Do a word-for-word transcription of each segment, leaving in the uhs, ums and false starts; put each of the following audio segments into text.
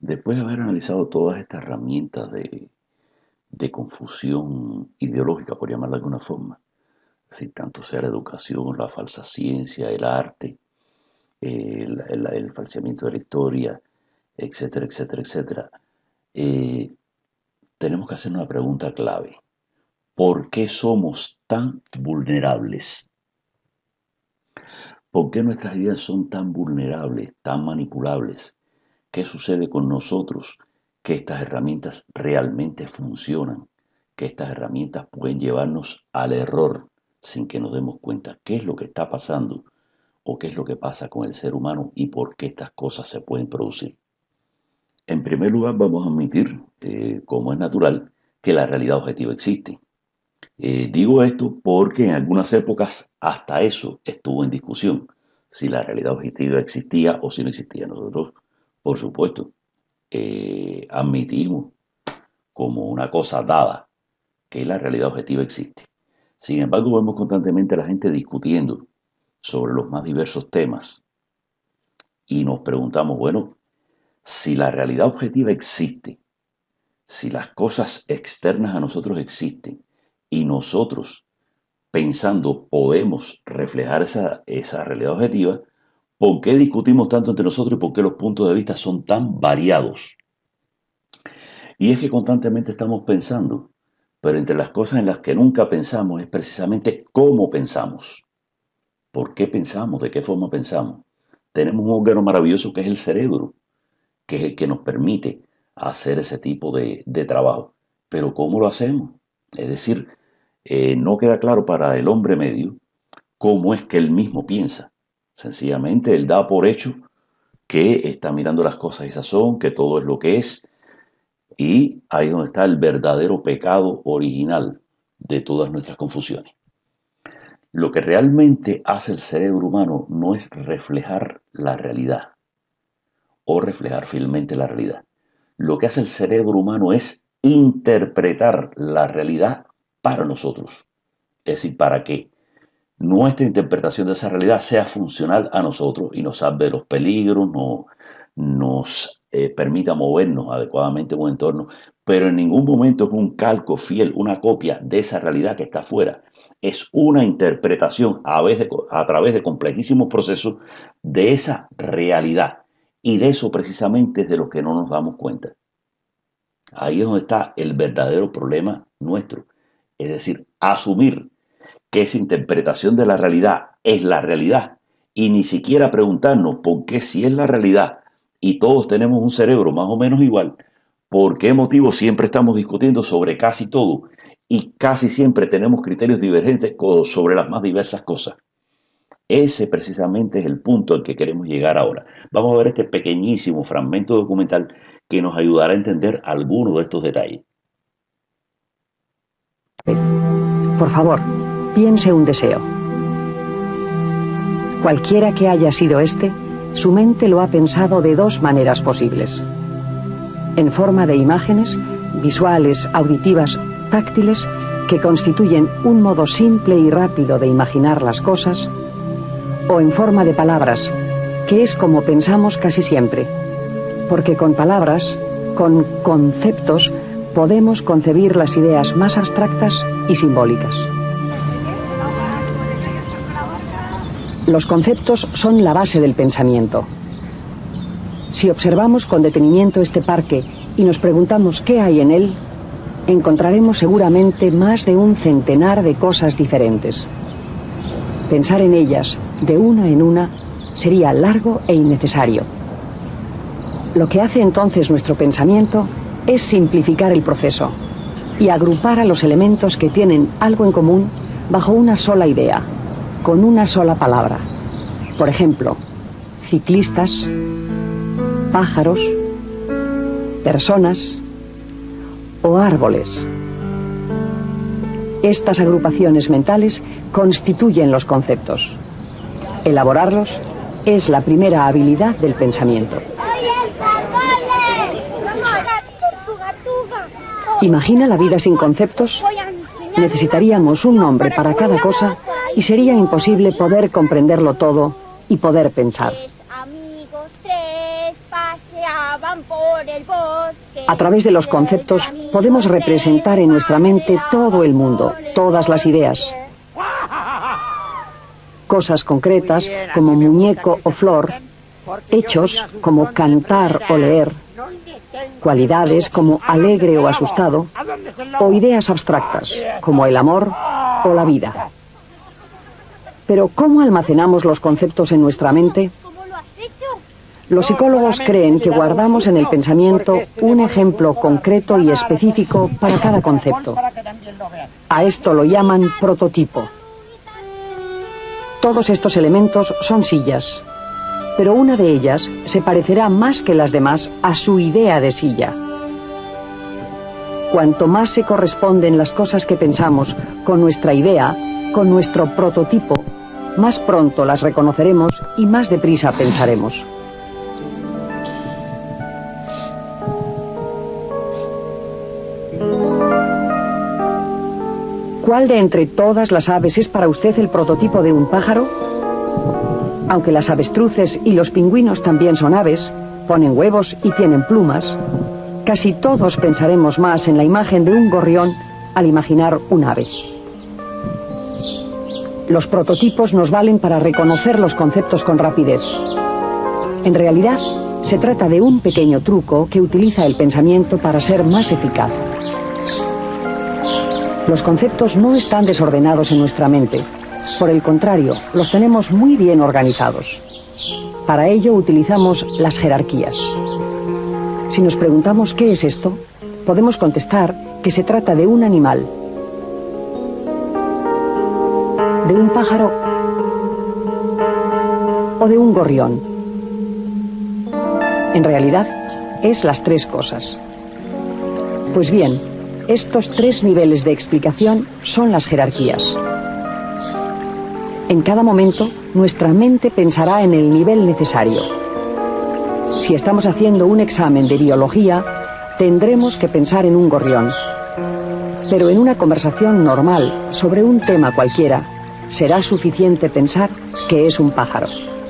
Después de haber analizado todas estas herramientas de, de confusión ideológica, por llamarla de alguna forma, si tanto sea la educación, la falsa ciencia, el arte, el, el, el falseamiento de la historia, etcétera, etcétera, etcétera, eh, tenemos que hacer una pregunta clave. ¿Por qué somos tan vulnerables? ¿Por qué nuestras ideas son tan vulnerables, tan manipulables? ¿Qué sucede con nosotros? Que estas herramientas realmente funcionan, que estas herramientas pueden llevarnos al error sin que nos demos cuenta qué es lo que está pasando o qué es lo que pasa con el ser humano y por qué estas cosas se pueden producir. En primer lugar, vamos a admitir, eh, como es natural, que la realidad objetiva existe. Eh, digo esto porque en algunas épocas hasta eso estuvo en discusión, si la realidad objetiva existía o si no existía. Nosotros, por supuesto, eh, admitimos como una cosa dada que la realidad objetiva existe. Sin embargo, vemos constantemente a la gente discutiendo sobre los más diversos temas y nos preguntamos, bueno, si la realidad objetiva existe, si las cosas externas a nosotros existen y nosotros pensando podemos reflejar esa, esa realidad objetiva, ¿por qué discutimos tanto entre nosotros y por qué los puntos de vista son tan variados? Y es que constantemente estamos pensando, pero entre las cosas en las que nunca pensamos es precisamente cómo pensamos. ¿Por qué pensamos? ¿De qué forma pensamos? Tenemos un órgano maravilloso que es el cerebro, que es el que nos permite hacer ese tipo de, de trabajo. Pero ¿cómo lo hacemos? Es decir, eh, no queda claro para el hombre medio cómo es que él mismo piensa. Sencillamente él da por hecho que está mirando las cosas y son, que todo es lo que es, y ahí es donde está el verdadero pecado original de todas nuestras confusiones. Lo que realmente hace el cerebro humano no es reflejar la realidad o reflejar fielmente la realidad. Lo que hace el cerebro humano es interpretar la realidad para nosotros. Es decir, para que nuestra interpretación de esa realidad sea funcional a nosotros y nos salve de los peligros, no, nos eh, permita movernos adecuadamente en un entorno, pero en ningún momento es un calco fiel, una copia de esa realidad que está afuera. Es una interpretación a, vez de, a través de complejísimos procesos de esa realidad. Y de eso precisamente es de lo que no nos damos cuenta. Ahí es donde está el verdadero problema nuestro. Es decir, asumir que esa interpretación de la realidad es la realidad y ni siquiera preguntarnos por qué si es la realidad y todos tenemos un cerebro más o menos igual, por qué motivo siempre estamos discutiendo sobre casi todo y casi siempre tenemos criterios divergentes sobre las más diversas cosas. Ese precisamente es el punto al que queremos llegar ahora. Vamos a ver este pequeñísimo fragmento documental que nos ayudará a entender algunos de estos detalles. Por favor, piense un deseo. Cualquiera que haya sido este, su mente lo ha pensado de dos maneras posibles. En forma de imágenes, visuales, auditivas, táctiles, que constituyen un modo simple y rápido de imaginar las cosas, o en forma de palabras, que es como pensamos casi siempre, porque con palabras, con conceptos, podemos concebir las ideas más abstractas y simbólicas. Los conceptos son la base del pensamiento. Si observamos con detenimiento este parque y nos preguntamos qué hay en él, encontraremos seguramente más de un centenar de cosas diferentes. Pensar en ellas, de una en una, sería largo e innecesario. Lo que hace entonces nuestro pensamiento es simplificar el proceso y agrupar a los elementos que tienen algo en común bajo una sola idea, con una sola palabra. Por ejemplo, ciclistas, pájaros, personas o árboles. Estas agrupaciones mentales constituyen los conceptos. Elaborarlos es la primera habilidad del pensamiento. ¿Imagina la vida sin conceptos? Necesitaríamos un nombre para cada cosa y sería imposible poder comprenderlo todo y poder pensar. Amigos, tres, paseamos. A través de los conceptos podemos representar en nuestra mente todo el mundo, todas las ideas. Cosas concretas como muñeco o flor, hechos como cantar o leer, cualidades como alegre o asustado, o ideas abstractas como el amor o la vida. Pero ¿cómo almacenamos los conceptos en nuestra mente? Los psicólogos creen que guardamos en el pensamiento un ejemplo concreto y específico para cada concepto. A esto lo llaman prototipo. Todos estos elementos son sillas, pero una de ellas se parecerá más que las demás a su idea de silla. Cuanto más se corresponden las cosas que pensamos con nuestra idea, con nuestro prototipo, más pronto las reconoceremos y más deprisa pensaremos. ¿Cuál de entre todas las aves es para usted el prototipo de un pájaro? Aunque las avestruces y los pingüinos también son aves, ponen huevos y tienen plumas, casi todos pensaremos más en la imagen de un gorrión al imaginar un ave. Los prototipos nos valen para reconocer los conceptos con rapidez. En realidad, se trata de un pequeño truco que utiliza el pensamiento para ser más eficaz. Los conceptos no están desordenados en nuestra mente. Por el contrario, los tenemos muy bien organizados. Para ello utilizamos las jerarquías. Si nos preguntamos qué es esto, podemos contestar que se trata de un animal, de un pájaro o de un gorrión. En realidad, es las tres cosas. Pues bien, estos tres niveles de explicación son las jerarquías. En cada momento, nuestra mente pensará en el nivel necesario. Si estamos haciendo un examen de biología, tendremos que pensar en un gorrión. Pero en una conversación normal sobre un tema cualquiera, será suficiente pensar que es un pájaro.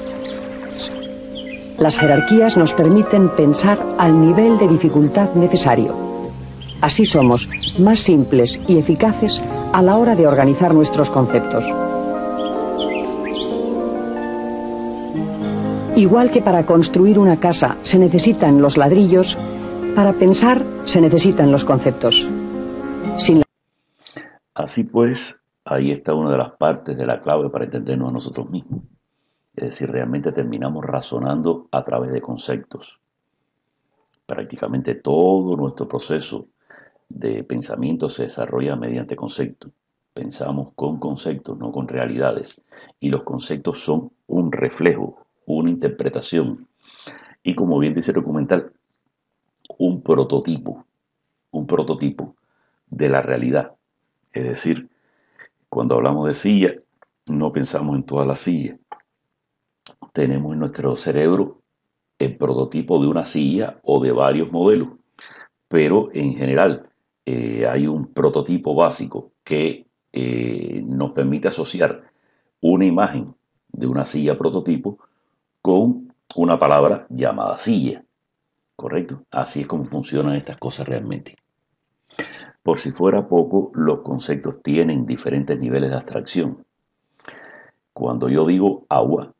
Las jerarquías nos permiten pensar al nivel de dificultad necesario. Así somos más simples y eficaces a la hora de organizar nuestros conceptos. Igual que para construir una casa se necesitan los ladrillos, para pensar se necesitan los conceptos. Sin la... Así pues, ahí está una de las partes de la clave para entendernos a nosotros mismos. Es decir, realmente terminamos razonando a través de conceptos. Prácticamente todo nuestro proceso de pensamiento se desarrolla mediante conceptos. Pensamos con conceptos, no con realidades. Y los conceptos son un reflejo, una interpretación. Y como bien dice el documental, un prototipo, un prototipo de la realidad. Es decir, cuando hablamos de silla, no pensamos en todas las sillas. Tenemos en nuestro cerebro el prototipo de una silla o de varios modelos, pero en general eh, hay un prototipo básico que eh, nos permite asociar una imagen de una silla prototipo con una palabra llamada silla, ¿correcto? Así es como funcionan estas cosas realmente. Por si fuera poco, los conceptos tienen diferentes niveles de abstracción. Cuando yo digo agua,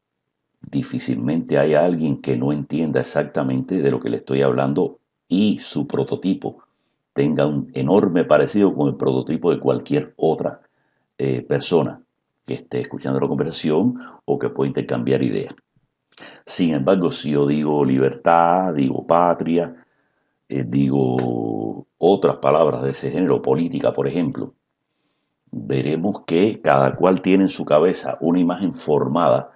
difícilmente hay alguien que no entienda exactamente de lo que le estoy hablando y su prototipo tenga un enorme parecido con el prototipo de cualquier otra eh, persona que esté escuchando la conversación o que pueda intercambiar ideas. Sin embargo, si yo digo libertad, digo patria, eh, digo otras palabras de ese género, política, por ejemplo, veremos que cada cual tiene en su cabeza una imagen formada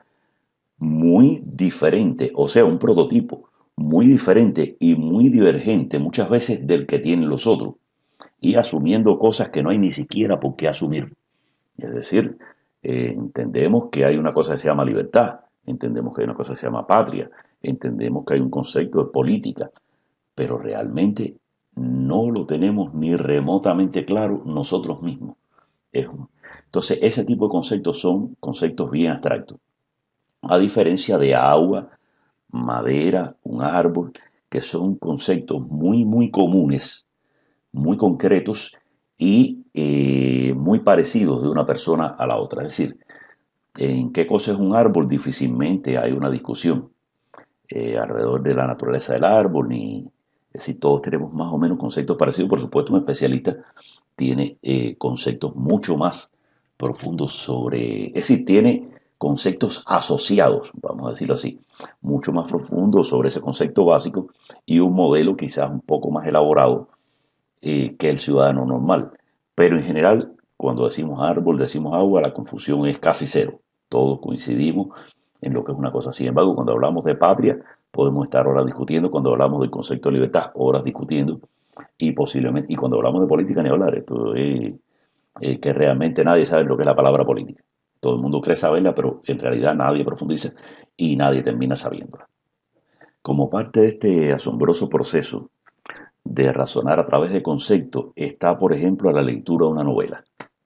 muy diferente, o sea, un prototipo muy diferente y muy divergente muchas veces del que tienen los otros, y asumiendo cosas que no hay ni siquiera por qué asumir. Es decir, eh, entendemos que hay una cosa que se llama libertad, entendemos que hay una cosa que se llama patria, entendemos que hay un concepto de política, pero realmente no lo tenemos ni remotamente claro nosotros mismos. Es un... Entonces, ese tipo de conceptos son conceptos bien abstractos, a diferencia de agua, madera, un árbol, que son conceptos muy, muy comunes, muy concretos y eh, muy parecidos de una persona a la otra. Es decir, en qué cosa es un árbol difícilmente hay una discusión eh, alrededor de la naturaleza del árbol, ni es decir, todos tenemos más o menos conceptos parecidos. Por supuesto, un especialista tiene eh, conceptos mucho más profundos sobre, es decir, tiene conceptos asociados, vamos a decirlo así, mucho más profundos sobre ese concepto básico y un modelo quizás un poco más elaborado eh, que el ciudadano normal. Pero en general, cuando decimos árbol, decimos agua, la confusión es casi cero. Todos coincidimos en lo que es una cosa. Sin embargo, cuando hablamos de patria, podemos estar horas discutiendo. Cuando hablamos del concepto de libertad, horas discutiendo. Y posiblemente, y cuando hablamos de política, ni hablar. Esto es eh, que realmente nadie sabe lo que es la palabra política. Todo el mundo cree saberla, pero en realidad nadie profundiza y nadie termina sabiéndola. Como parte de este asombroso proceso de razonar a través de conceptos está, por ejemplo, la lectura de una novela.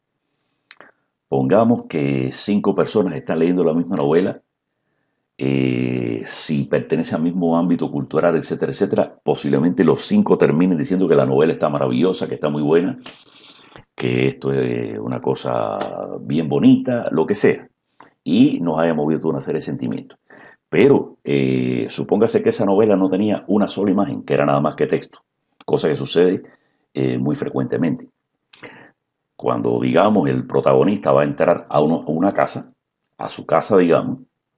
Pongamos que cinco personas están leyendo la misma novela, eh, si pertenece al mismo ámbito cultural, etcétera, etcétera, posiblemente los cinco terminen diciendo que la novela está maravillosa, que está muy buena, que esto es una cosa bien bonita, lo que sea, y nos haya movido toda una serie de sentimientos. Pero eh, supóngase que esa novela no tenía una sola imagen, que era nada más que texto, cosa que sucede eh, muy frecuentemente. Cuando, digamos, el protagonista va a entrar a, uno, a una casa, a su casa, digamos,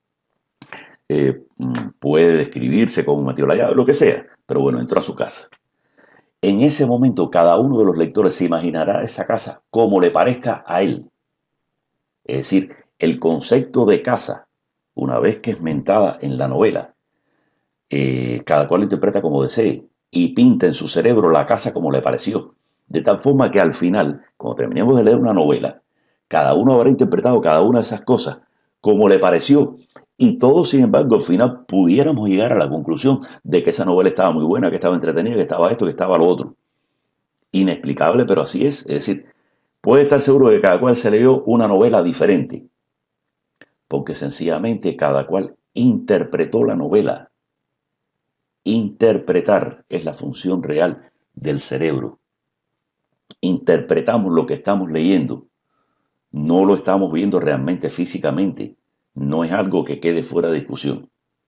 eh, puede describirse cómo metió la llave, lo que sea, pero bueno, entró a su casa. En ese momento, cada uno de los lectores se imaginará esa casa como le parezca a él. Es decir, el concepto de casa, una vez que es mentada en la novela, eh, cada cual lo interpreta como desee y pinta en su cerebro la casa como le pareció. De tal forma que al final, cuando terminemos de leer una novela, cada uno habrá interpretado cada una de esas cosas como le pareció. Y todos, sin embargo, al final pudiéramos llegar a la conclusión de que esa novela estaba muy buena, que estaba entretenida, que estaba esto, que estaba lo otro. Inexplicable, pero así es. Es decir, puede estar seguro de que cada cual se leyó una novela diferente, porque sencillamente cada cual interpretó la novela. Interpretar es la función real del cerebro. Interpretamos lo que estamos leyendo, no lo estamos viendo realmente físicamente, no es algo que quede fuera de discusión.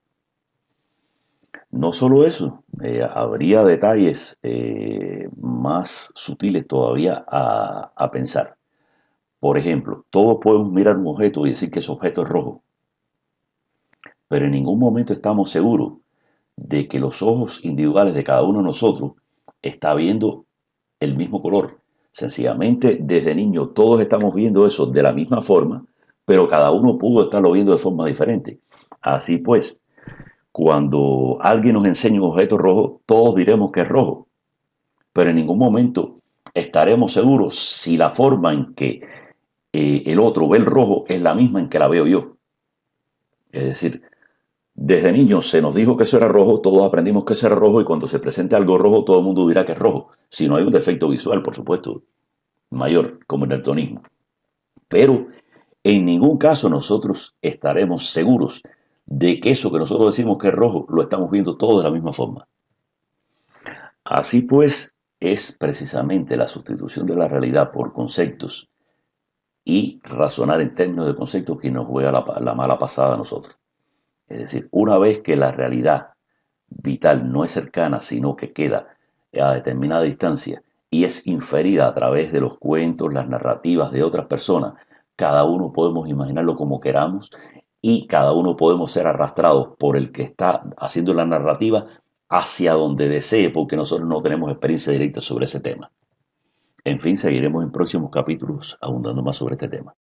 No solo eso, eh, habría detalles eh, más sutiles todavía a, a pensar. Por ejemplo, todos podemos mirar un objeto y decir que ese objeto es rojo, pero en ningún momento estamos seguros de que los ojos individuales de cada uno de nosotros está viendo el mismo color. Sencillamente, desde niño todos estamos viendo eso de la misma forma, pero cada uno pudo estarlo viendo de forma diferente. Así pues, cuando alguien nos enseña un objeto rojo, todos diremos que es rojo, pero en ningún momento estaremos seguros si la forma en que eh, el otro ve el rojo es la misma en que la veo yo. Es decir, desde niños se nos dijo que eso era rojo, todos aprendimos que eso era rojo y cuando se presente algo rojo todo el mundo dirá que es rojo, si no hay un defecto visual, por supuesto, mayor, como el daltonismo. Pero en ningún caso nosotros estaremos seguros de que eso que nosotros decimos que es rojo lo estamos viendo todos de la misma forma. Así pues, es precisamente la sustitución de la realidad por conceptos y razonar en términos de conceptos que nos juega la, la mala pasada a nosotros. Es decir, una vez que la realidad vital no es cercana, sino que queda a determinada distancia y es inferida a través de los cuentos, las narrativas de otras personas, cada uno podemos imaginarlo como queramos y cada uno podemos ser arrastrados por el que está haciendo la narrativa hacia donde desee, porque nosotros no tenemos experiencia directa sobre ese tema. En fin, seguiremos en próximos capítulos abundando más sobre este tema.